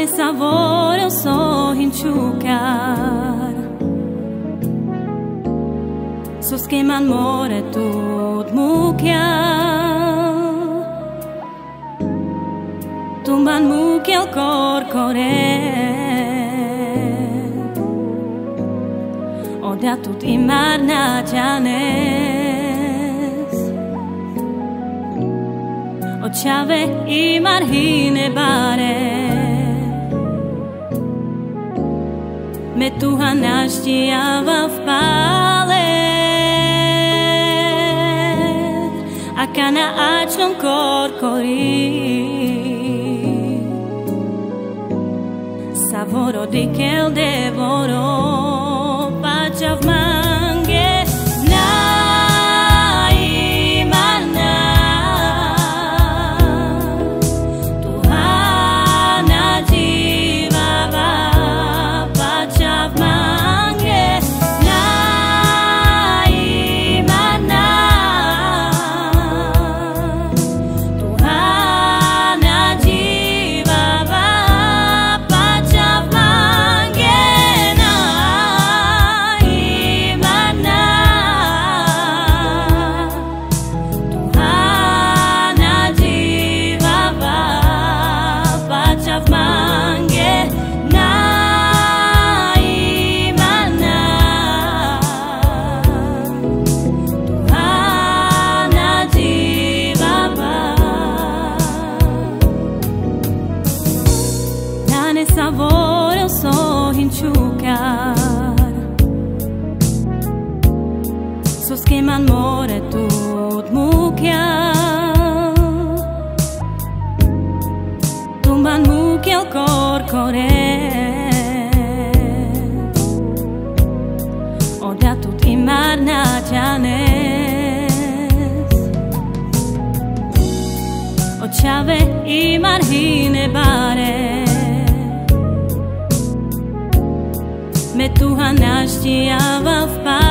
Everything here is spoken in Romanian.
savoro so hinchukar so skeman more tut mukja tumban mukjel korkore oda tut imar najanes ochave imar hine bare me Tuhan naštějava v pále a kana ačnom korkori savoro dikel devoro pačav mange na imana Tuhana jivava pačav mange na imana Tuhana jivava pačav mange na imana Tuhana jivava pačav mange na imana Tuhana jivava Dane savoro so hinchukar so skeman more tut mukja tumban mukjel korkore oda tut imar najanes ochave imar hine bare me Tuhan naštějava v pále